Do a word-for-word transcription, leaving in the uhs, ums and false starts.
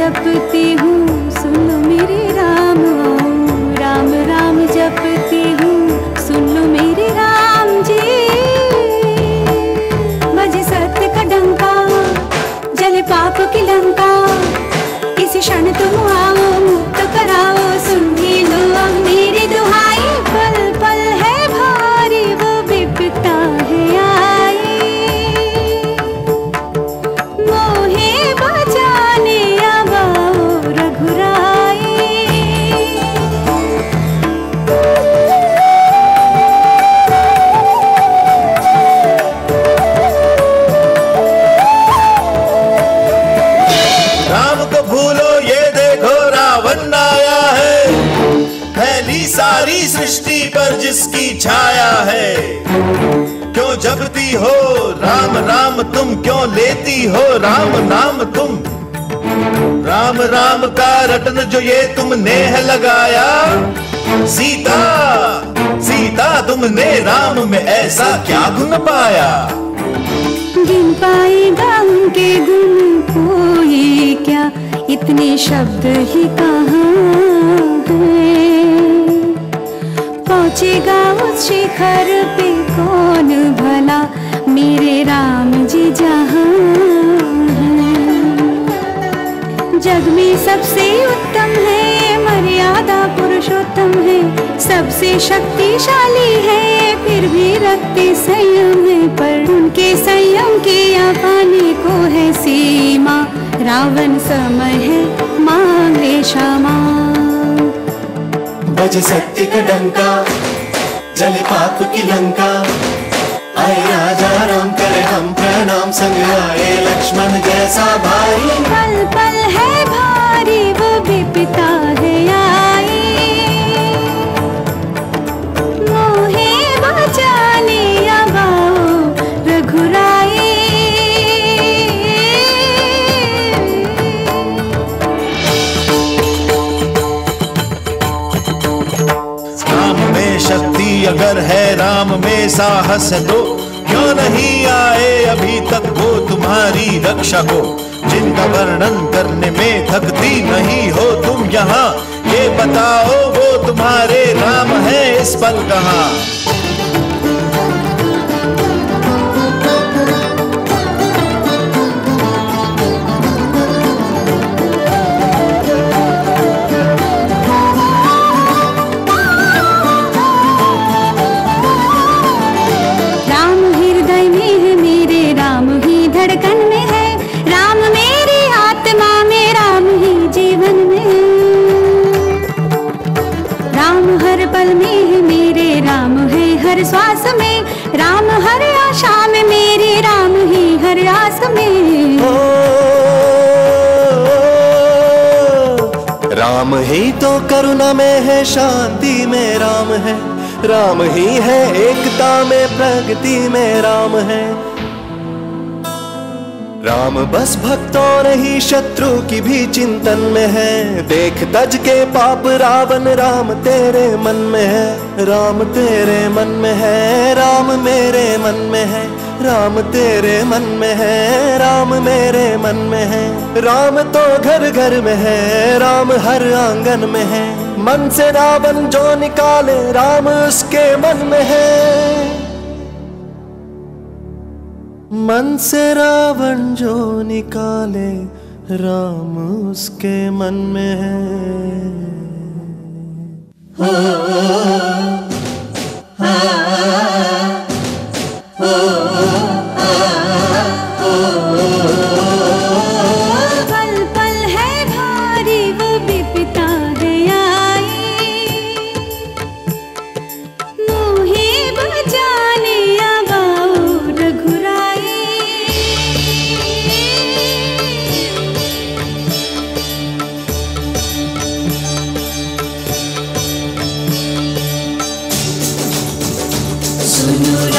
जपती हूँ, सुन लो मेरे राम आओ। राम राम जपती हूँ, सुन लो मेरे राम जी। बजे सत्य का डंका, जले पाप की लंका, इसी क्षण तुम आओ मुक्त कराओ। सुन भी लो अब मेरी दुहाई, पल पल है भारी वो विपदा है आई। मोहे बचाने अब आओ रघुराई। राम को भूलो ये देखो रावण आया है, फैली सारी सृष्टि पर जिसकी छाया है। क्यों जपती हो राम राम तुम, क्यों लेती हो राम नाम तुम। राम राम का रटन जो ये तुमने है लगाया, सीता सीता तुमने राम में ऐसा क्या गुण पाया। गिन पाएगा उनके गुण कोई क्या, इतने शब्द ही कहाँ हैं। पहुँचेगा उस शिखर पे कौन भला, मेरे राम जी जहाँ हैं। जग में सबसे उत्तम है, मर्यादा पुरुषोत्तम है, सबसे शक्तिशाली है, फिर भी रखते संयम है। पर उनके संयम के या पाने को है सीमा, रावण समय है मांगे क्षमा। बजे सत्य का डंका, जले पाप की लंका, आए राजा राम करे हम प्रणाम, संग आए लक्ष्मण जैसा भाई। पल पल है भारी वो विपदा है आई। मोहे बचाने अब आओ रघुराई। राम में शक्ति अगर है, राम में साहस है तो क्यों नहीं आए अभी तक वो तुम्हारी रक्षा को। जिनका वर्णन करने में थकती नहीं हो तुम यहाँ, ये बताओ वो तुम्हारे राम है इस पल कहाँ। धड़कन में है राम, मेरी आत्मा में राम ही जीवन में। राम हर पल में है मेरे, राम है हर श्वास में, राम हर आशा में मेरे, राम ही हर आस में। ओ, राम ही तो करुणा में है, शांति में राम है, राम ही है एकता में, प्रगति में राम है। राम बस भक्तों नहीं शत्रु की भी चिंतन में है, देख तज के पाप रावण राम तेरे मन में है। राम तेरे मन में है, राम मेरे मन में है, राम तेरे मन में है, राम मेरे मन में है। राम तो घर घर में है, राम हर आंगन में है, मन से रावण जो निकाले राम उसके मन में है। मन से रावण जो निकाले राम उसके मन में है। हो, हा, हो, पल पल है भारी वो विपदा है आई। मोहे बचाने अब आओ रघुराई। सुनो